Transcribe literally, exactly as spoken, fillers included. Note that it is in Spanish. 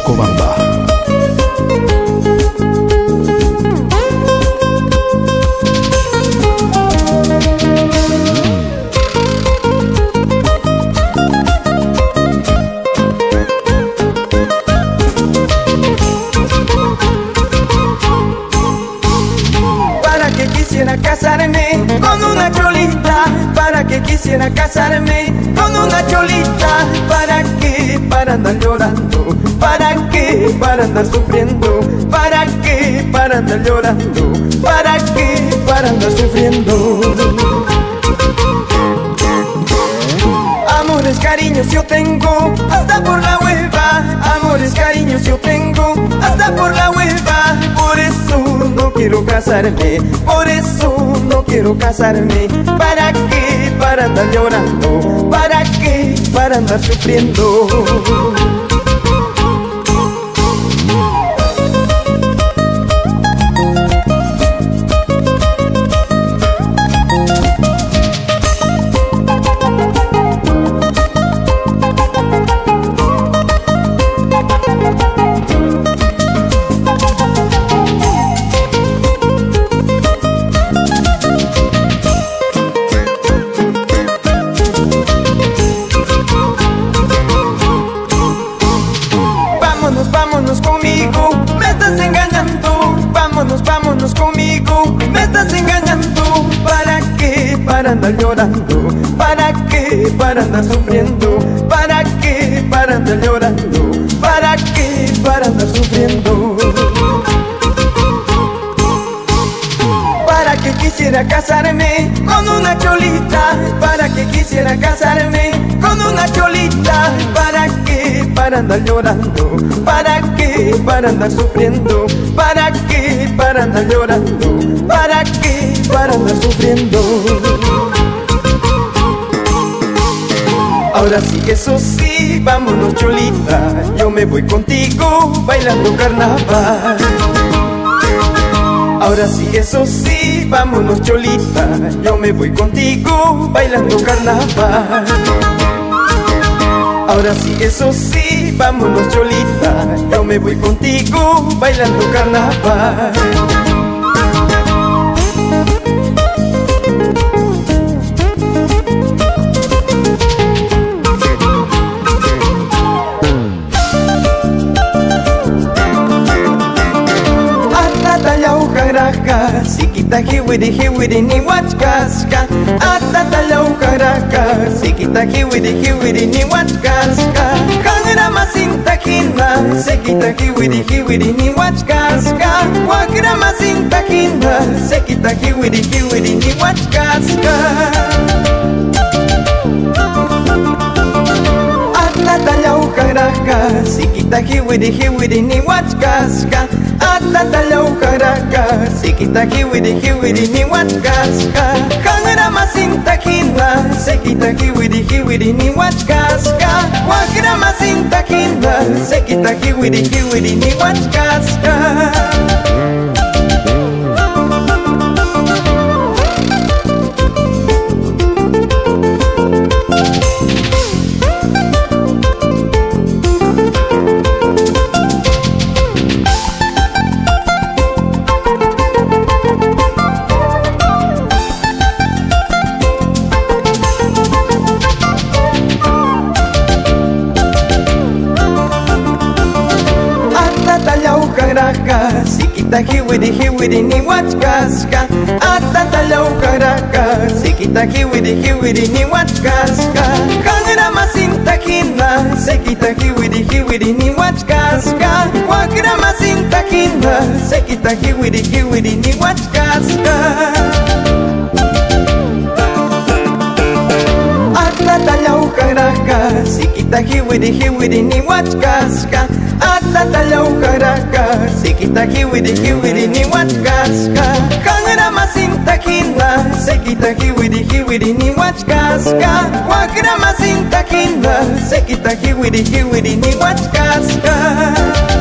Cocobamba. Para que quisiera casarme con una cholita, para que quisiera casarme con una cholita, ¿para qué? Para andar llorando, ¿para qué? Para andar sufriendo, ¿para qué? Para andar llorando, ¿para qué? Para andar sufriendo. Amores, cariños yo tengo hasta por la hueva, amores, cariños yo tengo hasta por la hueva. Por eso no quiero casarme, por eso no quiero casarme. ¿Para qué? Para andar llorando, ¿para qué? Para andar sufriendo. Vámonos conmigo, me estás engañando. Vámonos, vámonos conmigo, me estás engañando. ¿Para qué? Para andar llorando, ¿para qué? Para andar sufriendo, ¿para qué? Para andar llorando, ¿para qué? Para andar sufriendo. Para que quisiera casarme con una cholita, para que quisiera casarme con una cholita. ¿Para qué? Para andar llorando, ¿para qué? Para andar sufriendo, ¿para qué? Para andar llorando, ¿para qué? Para andar sufriendo. Ahora sí, eso sí, vámonos cholita, yo me voy contigo bailando carnaval. Ahora sí, eso sí, vámonos cholita, yo me voy contigo bailando carnaval. Ahora sí, eso sí, vámonos cholita, yo me voy contigo bailando carnaval. Sikita hiwiri hiwiri ni wachkaska, atata laukaraka. Sikita hiwiri hiwiri ni wachkaska, kangra masinta kina. Sikita hiwiri hiwiri ni wachkaska, wakra masinta kina. Sikita hiwiri hiwiri ni wachkaska. Atata laukaraka, sikita hiwiri hiwiri ni wachkaska. Atata laukaraka, sikita hiwiri hiwiri ni wachkaska, kangra masinta kina. Sikita hiwiri hiwiri ni wachkaska, wakra masinta kina. Sikita hiwiri hiwiri ni wachkaska. Sikita hiwiri hiwiri ni wachkaska, atata laukaraka. Sikita hiwiri hiwiri ni wachkaska, kangra masinta kina. Sikita hiwiri hiwiri ni wachkaska, wakra masinta kina. Sikita hiwiri hiwiri ni wachkaska. Atata laukaraka, sikita hiwiri hiwiri ni wachkaska. Atata laukaraka, sikita hiwiri hiwiri ni wachkaska, kangra masinta kina. Sikita hiwiri hiwiri ni wachkaska, wakra masinta kina. Sikita hiwiri hiwiri ni wachkaska.